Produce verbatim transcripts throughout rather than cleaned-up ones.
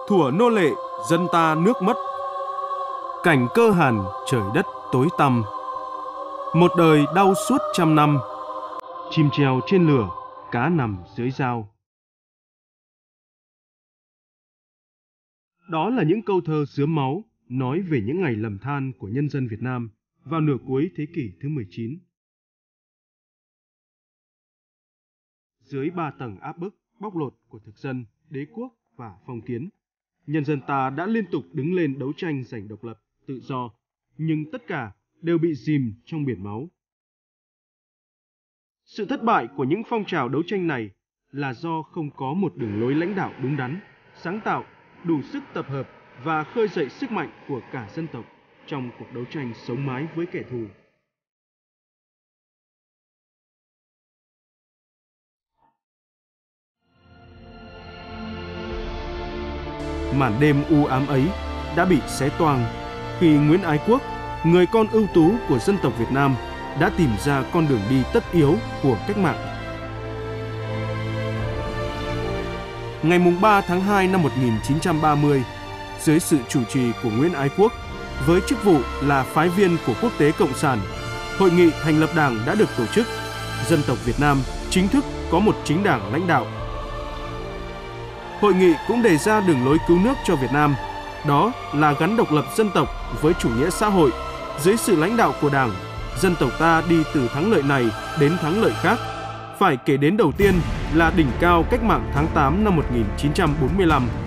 thuở nô lệ, dân ta nước mất. Cảnh cơ hàn, trời đất tối tăm. Một đời đau suốt trăm năm. Chim treo trên lửa, cá nằm dưới dao. Đó là những câu thơ xướm máu nói về những ngày lầm than của nhân dân Việt Nam vào nửa cuối thế kỷ thứ mười chín. Dưới ba tầng áp bức, bóc lột của thực dân, đế quốc và phong kiến, nhân dân ta đã liên tục đứng lên đấu tranh giành độc lập, tự do, nhưng tất cả đều bị dìm trong biển máu. Sự thất bại của những phong trào đấu tranh này là do không có một đường lối lãnh đạo đúng đắn, sáng tạo, đủ sức tập hợp và khơi dậy sức mạnh của cả dân tộc trong cuộc đấu tranh sống mái với kẻ thù. Màn đêm u ám ấy đã bị xé toang khi Nguyễn Ái Quốc, người con ưu tú của dân tộc Việt Nam, đã tìm ra con đường đi tất yếu của cách mạng. Ngày ba tháng hai năm một nghìn chín trăm ba mươi, dưới sự chủ trì của Nguyễn Ái Quốc, với chức vụ là phái viên của Quốc tế Cộng sản, hội nghị thành lập Đảng đã được tổ chức. Dân tộc Việt Nam chính thức có một chính đảng lãnh đạo. Hội nghị cũng đề ra đường lối cứu nước cho Việt Nam, đó là gắn độc lập dân tộc với chủ nghĩa xã hội. Dưới sự lãnh đạo của Đảng, dân tộc ta đi từ thắng lợi này đến thắng lợi khác. Phải kể đến đầu tiên là đỉnh cao cách mạng tháng tám năm một nghìn chín trăm bốn mươi lăm.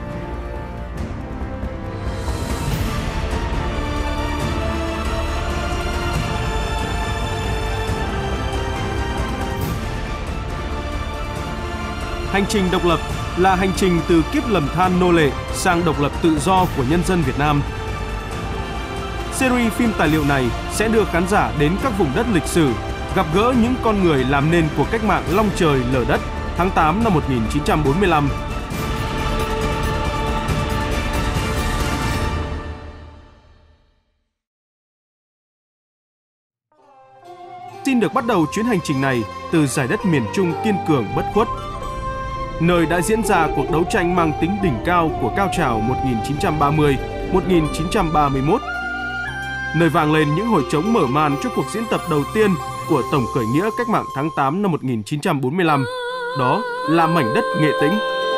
Hành trình độc lập là hành trình từ kiếp lầm than nô lệ sang độc lập tự do của nhân dân Việt Nam. Series phim tài liệu này sẽ đưa khán giả đến các vùng đất lịch sử, gặp gỡ những con người làm nên cuộc cách mạng long trời lở đất tháng tám năm một nghìn chín trăm bốn mươi lăm. Xin được bắt đầu chuyến hành trình này từ giải đất miền Trung kiên cường bất khuất, nơi đã diễn ra cuộc đấu tranh mang tính đỉnh cao của cao trào một nghìn chín trăm ba mươi đến một nghìn chín trăm ba mươi mốt, nơi vang lên những hồi trống mở màn cho cuộc diễn tập đầu tiên của tổng khởi nghĩa cách mạng tháng tám năm một nghìn chín trăm bốn mươi lăm, đó là mảnh đất Nghệ Tĩnh.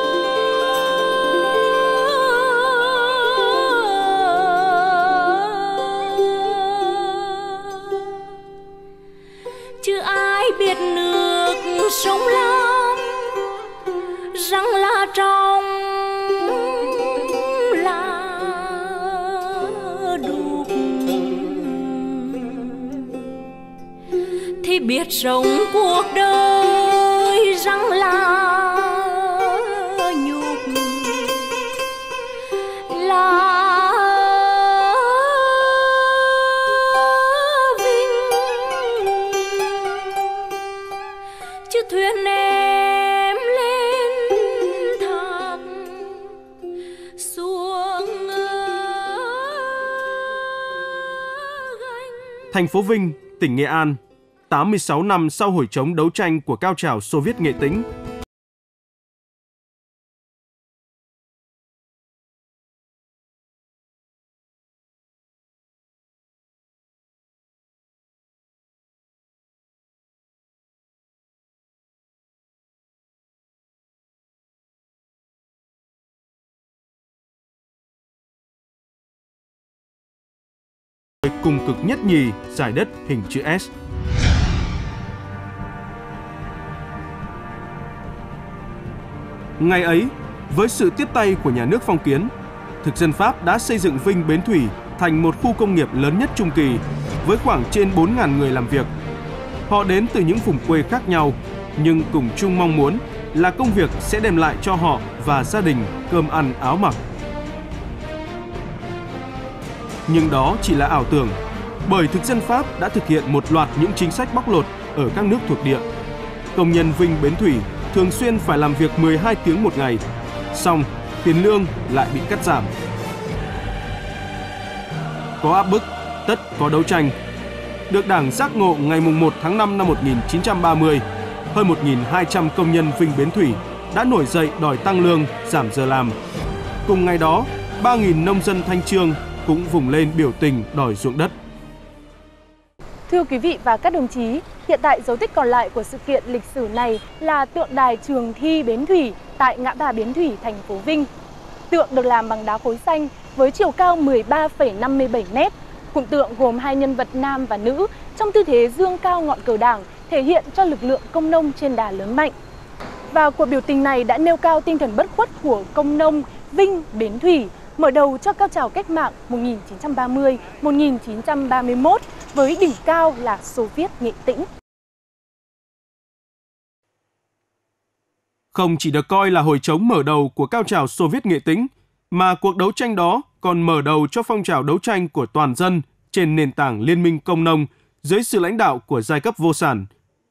Chứ ai biết nước sông Lam rằng là trong là đục, thì biết sống cuộc đời rằng là nhục, là vinh. Chứ thuyền em lên thác xuống gánh. Thành phố Vinh, tỉnh Nghệ An, tám mươi sáu năm sau hồi chống đấu tranh của cao trào Xô Viết Nghệ Tĩnh. Cùng cực nhất nhì giải đất hình chữ S. Ngày ấy, với sự tiếp tay của nhà nước phong kiến, thực dân Pháp đã xây dựng Vinh Bến Thủy thành một khu công nghiệp lớn nhất Trung Kỳ với khoảng trên bốn nghìn người làm việc. Họ đến từ những vùng quê khác nhau, nhưng cùng chung mong muốn là công việc sẽ đem lại cho họ và gia đình cơm ăn áo mặc. Nhưng đó chỉ là ảo tưởng, bởi thực dân Pháp đã thực hiện một loạt những chính sách bóc lột ở các nước thuộc địa. Công nhân Vinh Bến Thủy thường xuyên phải làm việc mười hai tiếng một ngày, song tiền lương lại bị cắt giảm. Có áp bức, tất có đấu tranh. Được Đảng giác ngộ ngày một tháng năm năm một nghìn chín trăm ba mươi, hơn một nghìn hai trăm công nhân Vinh Bến Thủy đã nổi dậy đòi tăng lương, giảm giờ làm. cùng ngày đó, ba nghìn nông dân Thanh Chương cũng vùng lên biểu tình đòi ruộng đất. Thưa quý vị và các đồng chí, hiện tại dấu tích còn lại của sự kiện lịch sử này là tượng đài Trường Thi Bến Thủy tại ngã ba Bến Thủy, thành phố Vinh. Tượng được làm bằng đá khối xanh với chiều cao mười ba phẩy năm mươi bảy mét. Cụm tượng gồm hai nhân vật nam và nữ trong tư thế dương cao ngọn cờ Đảng, thể hiện cho lực lượng công nông trên đà lớn mạnh. Và cuộc biểu tình này đã nêu cao tinh thần bất khuất của công nông Vinh Bến Thủy, mở đầu cho cao trào cách mạng một nghìn chín trăm ba mươi đến một nghìn chín trăm ba mươi mốt với đỉnh cao là Xô Viết Nghệ Tĩnh. Không chỉ được coi là hồi chống mở đầu của cao trào Xô Viết Nghệ Tĩnh, mà cuộc đấu tranh đó còn mở đầu cho phong trào đấu tranh của toàn dân trên nền tảng liên minh công nông dưới sự lãnh đạo của giai cấp vô sản.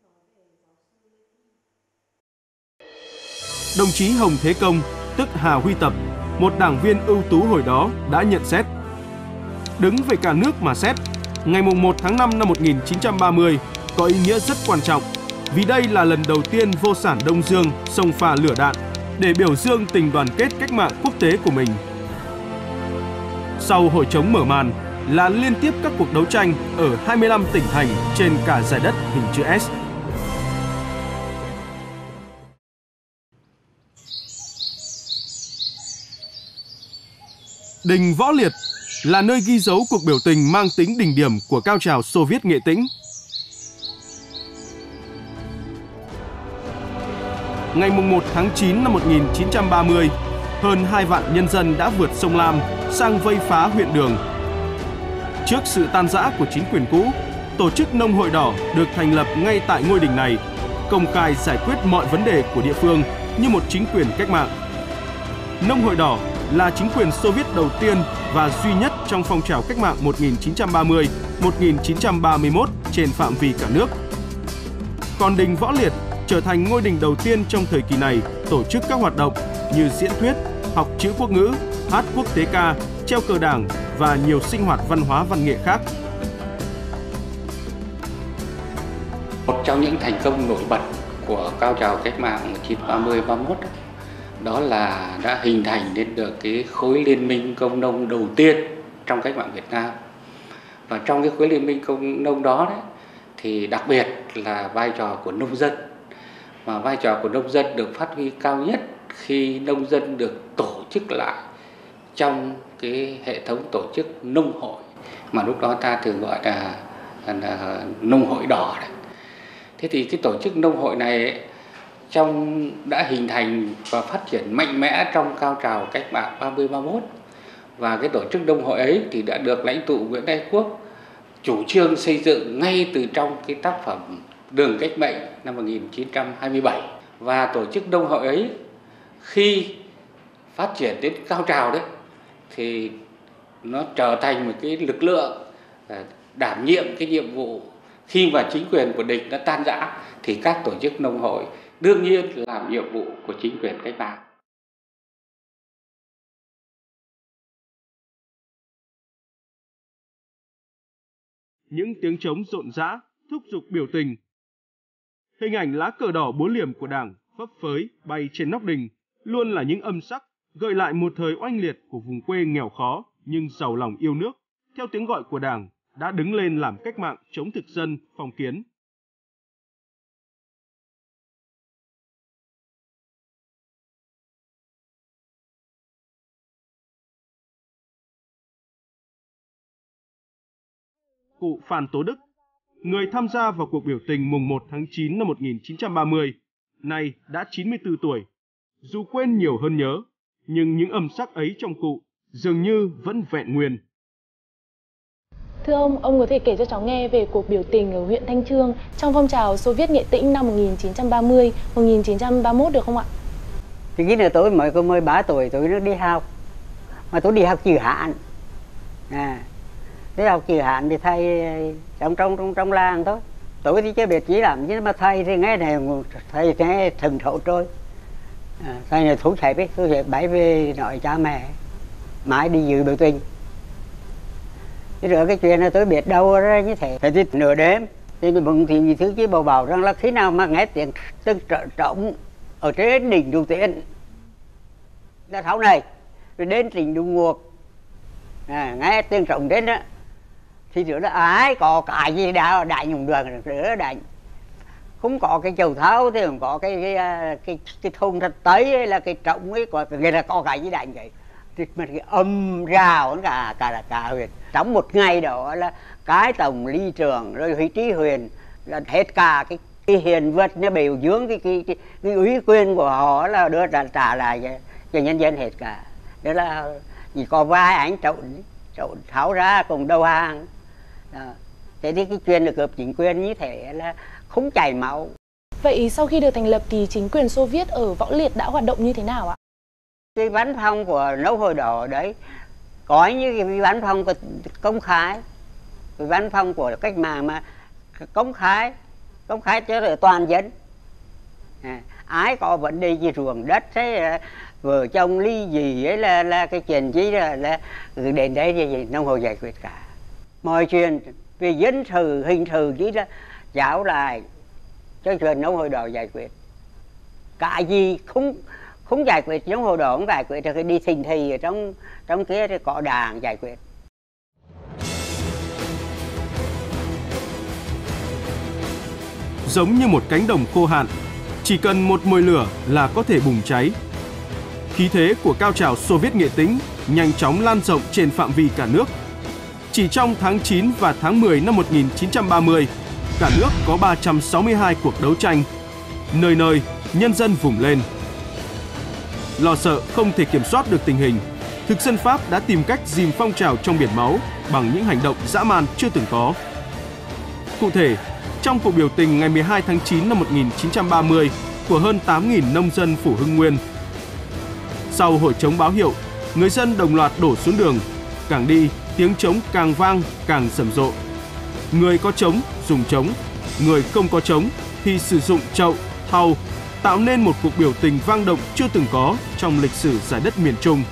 Đồng chí Hồng Thế Công, tức Hà Huy Tập, một đảng viên ưu tú hồi đó đã nhận xét: đứng về cả nước mà xét, ngày một tháng năm năm một nghìn chín trăm ba mươi có ý nghĩa rất quan trọng, vì đây là lần đầu tiên vô sản Đông Dương xông pha lửa đạn để biểu dương tình đoàn kết cách mạng quốc tế của mình. Sau hồi chống mở màn là liên tiếp các cuộc đấu tranh ở hai mươi lăm tỉnh thành trên cả giải đất hình chữ S. Đình Võ Liệt là nơi ghi dấu cuộc biểu tình mang tính đỉnh điểm của cao trào Xô Viết Nghệ Tĩnh. Ngày một tháng chín năm một nghìn chín trăm ba mươi, hơn hai vạn nhân dân đã vượt sông Lam sang vây phá huyện Đường. Trước sự tan rã của chính quyền cũ, tổ chức Nông hội đỏ được thành lập ngay tại ngôi đình này, công khai giải quyết mọi vấn đề của địa phương như một chính quyền cách mạng. Nông hội đỏ là chính quyền Xô Viết đầu tiên và duy nhất trong phong trào cách mạng một nghìn chín trăm ba mươi đến một nghìn chín trăm ba mươi mốt trên phạm vi cả nước. Còn đình Võ Liệt trở thành ngôi đình đầu tiên trong thời kỳ này tổ chức các hoạt động như diễn thuyết, học chữ quốc ngữ, hát quốc tế ca, treo cờ Đảng và nhiều sinh hoạt văn hóa văn nghệ khác. Một trong những thành công nổi bật của cao trào cách mạng một nghìn chín trăm ba mươi đến ba mươi mốt đó là đã hình thành nên được cái khối liên minh công nông đầu tiên trong cách mạng Việt Nam. Và trong cái khối liên minh công nông đó đấy, thì đặc biệt là vai trò của nông dân. Và vai trò của nông dân được phát huy cao nhất khi nông dân được tổ chức lại trong cái hệ thống tổ chức nông hội mà lúc đó ta thường gọi là, là nông hội đỏ đấy. Thế thì cái tổ chức nông hội này ấy, trong đã hình thành và phát triển mạnh mẽ trong cao trào cách mạng ba mươi ba mươi mốt. Và cái tổ chức nông hội ấy thì đã được lãnh tụ Nguyễn Ái Quốc chủ trương xây dựng ngay từ trong cái tác phẩm Đường Cách Mệnh năm một nghìn chín trăm hai mươi bảy. Và tổ chức nông hội ấy khi phát triển đến cao trào đấy thì nó trở thành một cái lực lượng đảm nhiệm cái nhiệm vụ khi mà chính quyền của địch nó tan rã thì các tổ chức nông hội đương nhiên làm nhiệm vụ của chính quyền cách mạng. Những tiếng trống rộn rã thúc giục biểu tình. Hình ảnh lá cờ đỏ bốn liềm của Đảng phấp phới bay trên nóc đình luôn là những âm sắc gợi lại một thời oanh liệt của vùng quê nghèo khó nhưng giàu lòng yêu nước, theo tiếng gọi của Đảng đã đứng lên làm cách mạng chống thực dân, phong kiến. Cụ Phan Tố Đức, người tham gia vào cuộc biểu tình mùng một tháng chín năm một nghìn chín trăm ba mươi, nay đã chín mươi tư tuổi. Dù quên nhiều hơn nhớ, nhưng những âm sắc ấy trong cụ dường như vẫn vẹn nguyên. Thưa ông, ông có thể kể cho cháu nghe về cuộc biểu tình ở huyện Thanh Chương trong phong trào Xô Viết Nghệ Tĩnh năm một nghìn chín trăm ba mươi đến một nghìn chín trăm ba mươi mốt được không ạ? Thì khi là tôi mới có mười ba tuổi tôi nó đi học, mà tôi đi học chữ Hán. À, đi học chữ Hán thì thầy trong trong trong trong làng thôi. Tôi thì chưa biết chỉ làm chứ mà thầy thì nghe này thầy nghe thần thổ trôi. À, thầy này thú thầy biết tôi sẽ bãi về nói cha mẹ mãi đi dự biểu tình. Chứ rồi cái chuyện này tôi biết đâu ra như thế. Thế thì nửa đêm thì bụng thì gì thứ chứ bầu bảo rằng là khi nào mà nghe tiếng tức trợ trọng ở trên đỉnh đầu tiên đã tháo này rồi đến trình Đu Nguộc, à, nghe tiếng trống đến đó thì nữa là ai có cái gì đó đại nhung đường nữa đại, không có cái chầu tháo thì không có cái cái cái cái thùng thật tấy hay là cái trống ấy, có người là có cái gì đại vậy thì mà cái âm rào cả cả là cả huyện trong một ngày đó là cái tổng ly trường rồi Huy Trí Huyền là hết cả cái cái hiện vật nó biểu dương cái cái cái, cái ủy quyền của họ là đưa trả, trả lại cho, cho nhân dân hết cả. Đó là chỉ có vài anh trộn trộn tháo ra cùng đầu hàng đó. Thế thì cái chuyện được cướp chính quyền như thế là không chảy máu. Vậy sau khi được thành lập thì chính quyền Xô Viết ở Võ Liệt đã hoạt động như thế nào ạ? Cái văn phòng của Nấu Hồi Đỏ đấy có như cái văn phòng của công khai, cái văn phòng của cách mạng mà công khai công khai cho toàn dân, à, ai có vấn đề gì ruộng đất thế vợ chồng ly gì ấy là là cái chuyện gì là, là đến đây thì Nông Hội giải quyết cả mọi chuyện về dân sự hình sự chỉ là giáo lại cho chuyện Nông Hội Đỏ giải quyết. Cả gì không không giải quyết Nông Hội Đỏ không giải quyết được, đi thình thì ở trong trong kia thì có đảng giải quyết. Giống như một cánh đồng khô hạn, chỉ cần một mồi lửa là có thể bùng cháy. Khí thế của cao trào Xô Viết Nghệ Tĩnh nhanh chóng lan rộng trên phạm vi cả nước. Chỉ trong tháng chín và tháng mười năm một nghìn chín trăm ba mươi, cả nước có ba trăm sáu mươi hai cuộc đấu tranh. Nơi nơi, nhân dân vùng lên. Lo sợ không thể kiểm soát được tình hình, thực dân Pháp đã tìm cách dìm phong trào trong biển máu bằng những hành động dã man chưa từng có. Cụ thể, trong cuộc biểu tình ngày mười hai tháng chín năm một nghìn chín trăm ba mươi của hơn tám nghìn nông dân phủ Hưng Nguyên. Sau hồi trống báo hiệu, người dân đồng loạt đổ xuống đường, càng đi tiếng trống càng vang càng rầm rộ. Người có trống dùng trống, người không có trống thì sử dụng chậu, thau, tạo nên một cuộc biểu tình vang động chưa từng có trong lịch sử giải đất miền Trung.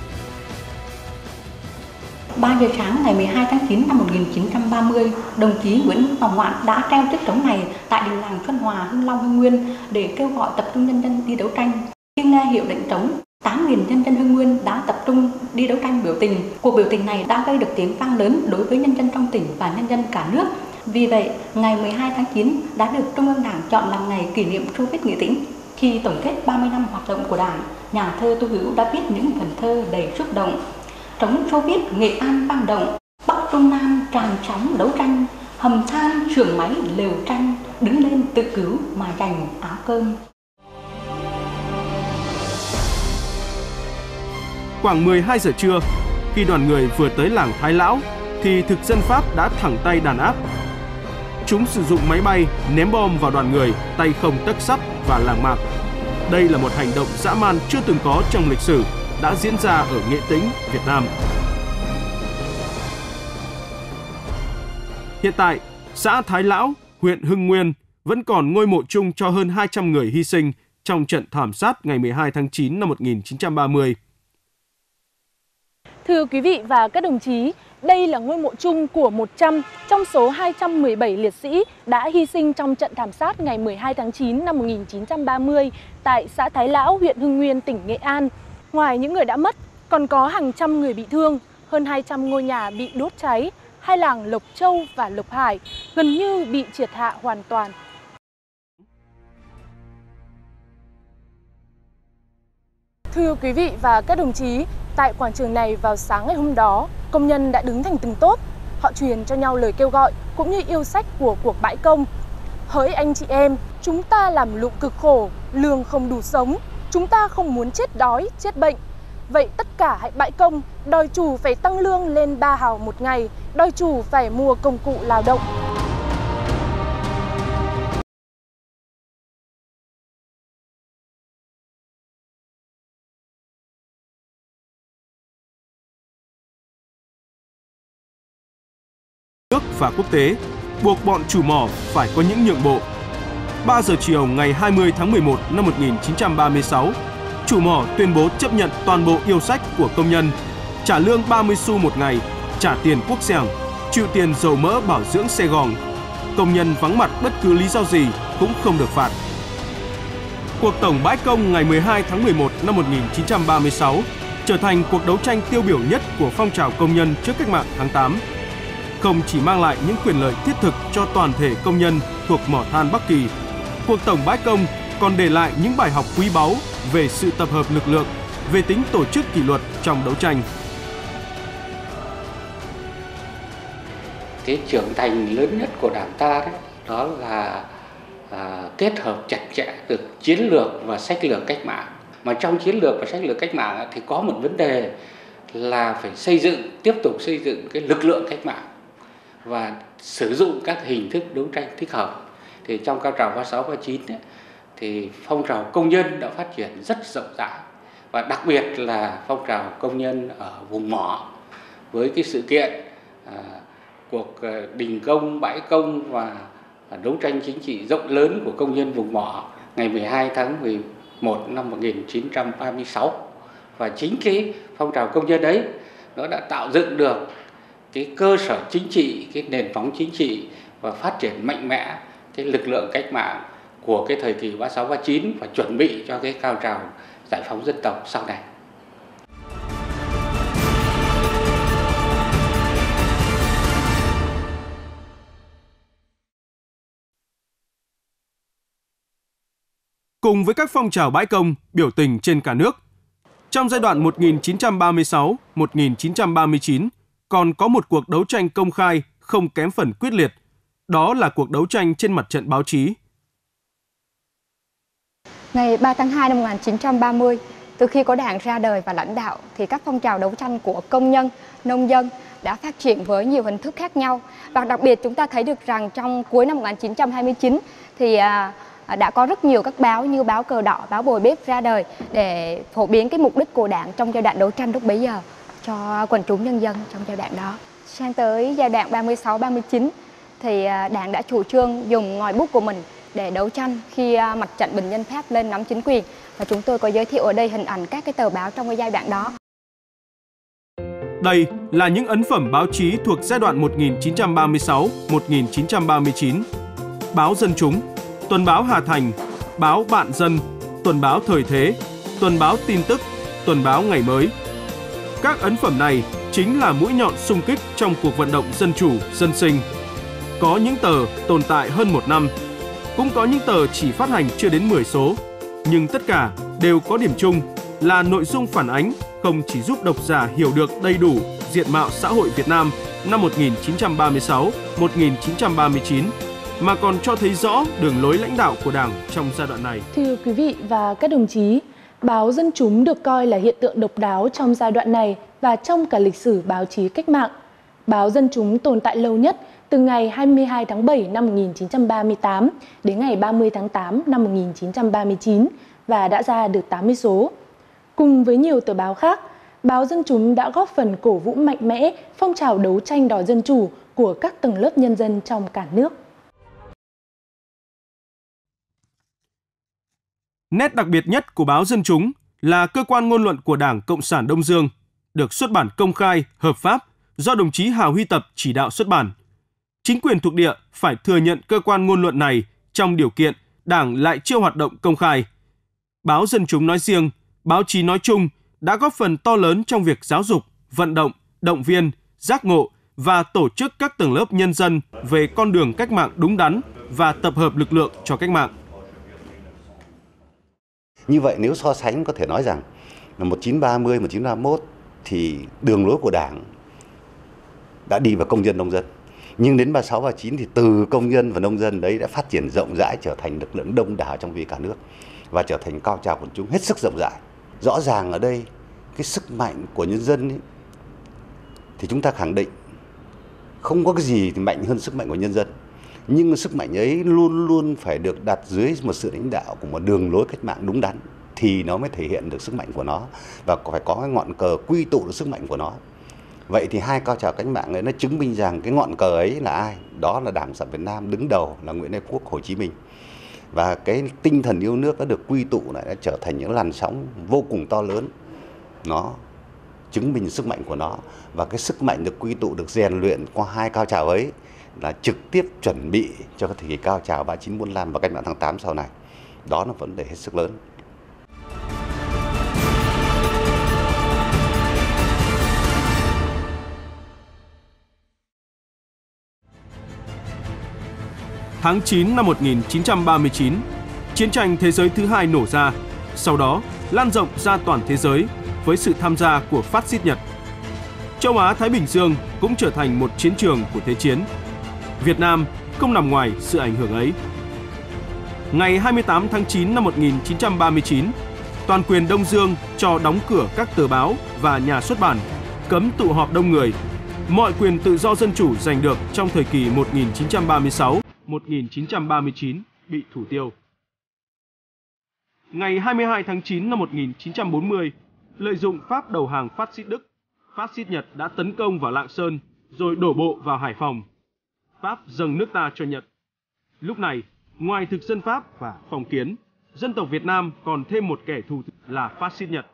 ba giờ sáng ngày mười hai tháng chín năm một nghìn chín trăm ba mươi, đồng chí Nguyễn Ngọc Ngoạn đã treo chiếc trống này tại đình làng Xuân Hòa, Hưng Long, Hưng Nguyên để kêu gọi tập trung nhân dân đi đấu tranh. Khi nghe hiệu lệnh trống, tám nghìn nhân dân Hưng Nguyên đã tập trung đi đấu tranh biểu tình. Cuộc biểu tình này đã gây được tiếng vang lớn đối với nhân dân trong tỉnh và nhân dân cả nước. Vì vậy, ngày mười hai tháng chín đã được Trung ương Đảng chọn làm ngày kỷ niệm Xô Viết Nghệ Tĩnh. Khi tổng kết ba mươi năm hoạt động của Đảng, nhà thơ Tô Hữu đã viết những phần thơ đầy xúc động. Trống Xô Viết Nghệ An vang động, Bắc Trung Nam tràn sóng đấu tranh, hầm than xưởng máy lều tranh, đứng lên tự cứu mà giành áo cơm. Khoảng mười hai giờ trưa, khi đoàn người vừa tới làng Thái Lão, thì thực dân Pháp đã thẳng tay đàn áp. Chúng sử dụng máy bay ném bom vào đoàn người, tay không tấc sắt và làng mạc. Đây là một hành động dã man chưa từng có trong lịch sử, đã diễn ra ở Nghệ Tĩnh, Việt Nam. Hiện tại, xã Thái Lão, huyện Hưng Nguyên vẫn còn ngôi mộ chung cho hơn hai trăm người hy sinh trong trận thảm sát ngày mười hai tháng chín năm một nghìn chín trăm ba mươi. Thưa quý vị và các đồng chí, đây là ngôi mộ chung của một trăm trong số hai trăm mười bảy liệt sĩ đã hy sinh trong trận thảm sát ngày mười hai tháng chín năm một nghìn chín trăm ba mươi tại xã Thái Lão, huyện Hưng Nguyên, tỉnh Nghệ An. Ngoài những người đã mất, còn có hàng trăm người bị thương, hơn hai trăm ngôi nhà bị đốt cháy, hai làng Lộc Châu và Lộc Hải gần như bị triệt hạ hoàn toàn. Thưa quý vị và các đồng chí, tại quảng trường này vào sáng ngày hôm đó, công nhân đã đứng thành từng tốp. Họ truyền cho nhau lời kêu gọi cũng như yêu sách của cuộc bãi công. Hỡi anh chị em, chúng ta làm lụng cực khổ, lương không đủ sống. Chúng ta không muốn chết đói, chết bệnh. Vậy tất cả hãy bãi công, đòi chủ phải tăng lương lên ba hào một ngày, đòi chủ phải mua công cụ lao động. Nước và quốc tế buộc bọn chủ mỏ phải có những nhượng bộ. ba giờ chiều ngày hai mươi tháng mười một năm một nghìn chín trăm ba mươi sáu, chủ mỏ tuyên bố chấp nhận toàn bộ yêu sách của công nhân, trả lương ba mươi xu một ngày, trả tiền quốc xẻng, chịu tiền dầu mỡ bảo dưỡng xe gòn. Công nhân vắng mặt bất cứ lý do gì cũng không được phạt. Cuộc tổng bãi công ngày mười hai tháng mười một năm một nghìn chín trăm ba mươi sáu trở thành cuộc đấu tranh tiêu biểu nhất của phong trào công nhân trước cách mạng tháng tám. Không chỉ mang lại những quyền lợi thiết thực cho toàn thể công nhân thuộc mỏ than Bắc Kỳ, cuộc tổng bãi công còn để lại những bài học quý báu về sự tập hợp lực lượng, về tính tổ chức kỷ luật trong đấu tranh. Cái trưởng thành lớn nhất của Đảng ta đấy, đó là à, kết hợp chặt chẽ được chiến lược và sách lược cách mạng. Mà trong chiến lược và sách lược cách mạng thì có một vấn đề là phải xây dựng, tiếp tục xây dựng cái lực lượng cách mạng và sử dụng các hình thức đấu tranh thích hợp. Thì trong cao trào ba sáu ba chín ấy, thì phong trào công nhân đã phát triển rất rộng rãi, và đặc biệt là phong trào công nhân ở vùng mỏ với cái sự kiện à, cuộc đình công, bãi công và đấu tranh chính trị rộng lớn của công nhân vùng mỏ ngày mười hai tháng mười một năm một nghìn chín trăm ba mươi sáu. Và chính cái phong trào công nhân đấy nó đã tạo dựng được cái cơ sở chính trị, cái nền móng chính trị và phát triển mạnh mẽ cái lực lượng cách mạng của cái thời kỳ ba sáu ba chín và chuẩn bị cho cái cao trào giải phóng dân tộc sau này. Cùng với các phong trào bãi công, biểu tình trên cả nước, trong giai đoạn một nghìn chín trăm ba mươi sáu đến một nghìn chín trăm ba mươi chín còn có một cuộc đấu tranh công khai không kém phần quyết liệt, đó là cuộc đấu tranh trên mặt trận báo chí. Ngày ba tháng hai năm một nghìn chín trăm ba mươi, từ khi có Đảng ra đời và lãnh đạo, thì các phong trào đấu tranh của công nhân, nông dân đã phát triển với nhiều hình thức khác nhau. Và đặc biệt chúng ta thấy được rằng trong cuối năm một nghìn chín trăm hai mươi chín thì à, đã có rất nhiều các báo như báo Cờ Đỏ, báo Bồi Bếp ra đời để phổ biến cái mục đích của Đảng trong giai đoạn đấu tranh lúc bấy giờ cho quần chúng nhân dân trong giai đoạn đó. Sang tới giai đoạn ba mươi sáu ba mươi chín thì Đảng đã chủ trương dùng ngòi bút của mình để đấu tranh khi mặt trận Bình Nhân Pháp lên nắm chính quyền, và chúng tôi có giới thiệu ở đây hình ảnh các cái tờ báo trong cái giai đoạn đó. Đây là những ấn phẩm báo chí thuộc giai đoạn một nghìn chín trăm ba mươi sáu đến một nghìn chín trăm ba mươi chín. Báo Dân Chúng, Tuần báo Hà Thành, báo Bạn Dân, Tuần báo Thời Thế, Tuần báo Tin Tức, Tuần báo Ngày Mới. Các ấn phẩm này chính là mũi nhọn xung kích trong cuộc vận động dân chủ, dân sinh. Có những tờ tồn tại hơn một năm, cũng có những tờ chỉ phát hành chưa đến mười số, nhưng tất cả đều có điểm chung là nội dung phản ánh không chỉ giúp độc giả hiểu được đầy đủ diện mạo xã hội Việt Nam năm một nghìn chín trăm ba mươi sáu đến một nghìn chín trăm ba mươi chín, mà còn cho thấy rõ đường lối lãnh đạo của Đảng trong giai đoạn này. Thưa quý vị và các đồng chí, báo Dân Chúng được coi là hiện tượng độc đáo trong giai đoạn này và trong cả lịch sử báo chí cách mạng. Báo Dân Chúng tồn tại lâu nhất từ ngày hai mươi hai tháng bảy năm một nghìn chín trăm ba mươi tám đến ngày ba mươi tháng tám năm một nghìn chín trăm ba mươi chín và đã ra được tám mươi số. Cùng với nhiều tờ báo khác, báo Dân Chúng đã góp phần cổ vũ mạnh mẽ phong trào đấu tranh đòi dân chủ của các tầng lớp nhân dân trong cả nước. Nét đặc biệt nhất của báo Dân Chúng là cơ quan ngôn luận của Đảng Cộng sản Đông Dương, được xuất bản công khai, hợp pháp do đồng chí Hà Huy Tập chỉ đạo xuất bản. Chính quyền thuộc địa phải thừa nhận cơ quan ngôn luận này trong điều kiện Đảng lại chưa hoạt động công khai. Báo Dân Chúng nói riêng, báo chí nói chung đã góp phần to lớn trong việc giáo dục, vận động, động viên, giác ngộ và tổ chức các tầng lớp nhân dân về con đường cách mạng đúng đắn và tập hợp lực lượng cho cách mạng. Như vậy nếu so sánh có thể nói rằng là một nghìn chín trăm ba mươi, một nghìn chín trăm ba mươi mốt thì đường lối của Đảng đã đi vào công nhân nông dân. Nhưng đến ba sáu ba chín thì từ công nhân và nông dân đấy đã phát triển rộng rãi, trở thành lực lượng đông đảo trong cả nước và trở thành cao trào quần chúng hết sức rộng rãi. Rõ ràng ở đây cái sức mạnh của nhân dân ấy, thì chúng ta khẳng định không có cái gì thì mạnh hơn sức mạnh của nhân dân. Nhưng sức mạnh ấy luôn luôn phải được đặt dưới một sự lãnh đạo của một đường lối cách mạng đúng đắn thì nó mới thể hiện được sức mạnh của nó và phải có cái ngọn cờ quy tụ được sức mạnh của nó. Vậy thì hai cao trào cách mạng ấy nó chứng minh rằng cái ngọn cờ ấy là ai? Đó là Đảng Cộng sản Việt Nam, đứng đầu là Nguyễn Ái Quốc, Hồ Chí Minh. Và cái tinh thần yêu nước đã được quy tụ lại, đã trở thành những làn sóng vô cùng to lớn. Nó chứng minh sức mạnh của nó, và cái sức mạnh được quy tụ, được rèn luyện qua hai cao trào ấy là trực tiếp chuẩn bị cho cái thời kỳ cao trào ba chín bốn lăm và cách mạng tháng tám sau này. Đó là vấn đề hết sức lớn. Tháng chín năm một nghìn chín trăm ba mươi chín, chiến tranh thế giới thứ hai nổ ra, sau đó lan rộng ra toàn thế giới với sự tham gia của phát xít Nhật. Châu Á Thái Bình Dương cũng trở thành một chiến trường của thế chiến. Việt Nam không nằm ngoài sự ảnh hưởng ấy. Ngày hai mươi tám tháng chín năm một nghìn chín trăm ba mươi chín, toàn quyền Đông Dương cho đóng cửa các tờ báo và nhà xuất bản, cấm tụ họp đông người. Mọi quyền tự do dân chủ giành được trong thời kỳ một nghìn chín trăm ba mươi sáu đến một nghìn chín trăm ba mươi chín bị thủ tiêu. Ngày hai mươi hai tháng chín năm một nghìn chín trăm bốn mươi, lợi dụng Pháp đầu hàng phát xít Đức, phát xít Nhật đã tấn công vào Lạng Sơn rồi đổ bộ vào Hải Phòng. Pháp dâng nước ta cho Nhật. Lúc này, ngoài thực dân Pháp và phong kiến, dân tộc Việt Nam còn thêm một kẻ thù là phát xít Nhật.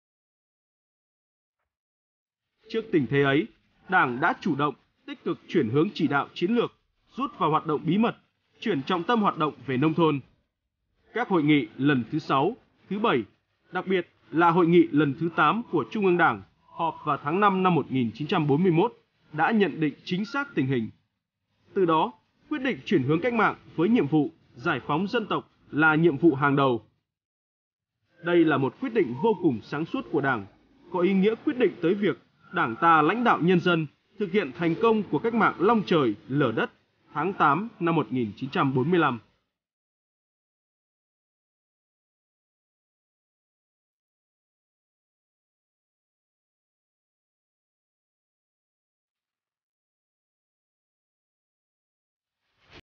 Trước tình thế ấy, Đảng đã chủ động, tích cực chuyển hướng chỉ đạo chiến lược, rút vào hoạt động bí mật, chuyển trọng tâm hoạt động về nông thôn. Các hội nghị lần thứ sáu, thứ bảy, đặc biệt là hội nghị lần thứ tám của Trung ương Đảng họp vào tháng năm năm một nghìn chín trăm bốn mươi mốt đã nhận định chính xác tình hình. Từ đó, quyết định chuyển hướng cách mạng với nhiệm vụ giải phóng dân tộc là nhiệm vụ hàng đầu. Đây là một quyết định vô cùng sáng suốt của Đảng, có ý nghĩa quyết định tới việc Đảng ta lãnh đạo nhân dân thực hiện thành công của cách mạng long trời lở đất tháng tám năm một nghìn chín trăm bốn mươi lăm.